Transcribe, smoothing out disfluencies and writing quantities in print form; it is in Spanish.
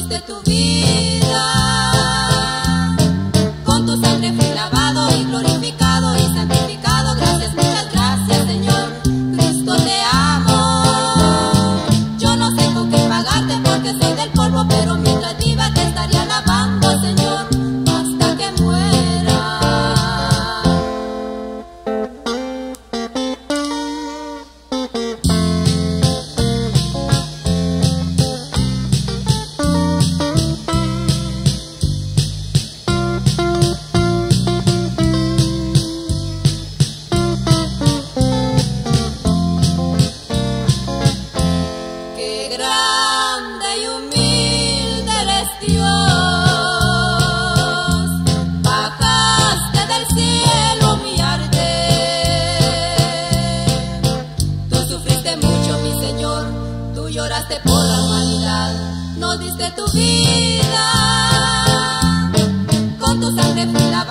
diste tu vida, con tu sangre fui lavado y glorificado y santificado. Gracias, muchas gracias, Señor. Cristo, te amo. Yo no sé con qué pagarte porque soy del polvo, pero mientras viva te estaré alabando, Señor, hasta que muera. Qué grande y humilde eres, Dios. Bajaste del cielo a humillarte. Tú sufriste mucho, mi Señor. Tú lloraste por la humanidad. Nos diste tu vida. Con tu sangre fui lavado.